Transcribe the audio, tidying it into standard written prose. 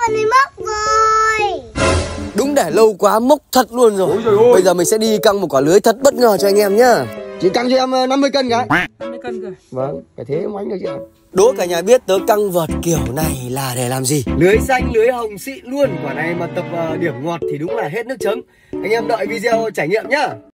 vào này mốc rồi. Đúng để lâu quá mốc thật luôn rồi. Bây giờ mình sẽ đi căng một quả lưới thật bất ngờ cho anh em nhá. Chị căng cho em 50 cân cái. 50 cân cơ. Vâng, phải thế mới được chị ạ. Đố cả nhà biết tớ căng vợt kiểu này là để làm gì? Lưới xanh, lưới hồng xịn luôn. Quả này mà tập điểm ngọt thì đúng là hết nước chấm. Anh em đợi video trải nghiệm nhá.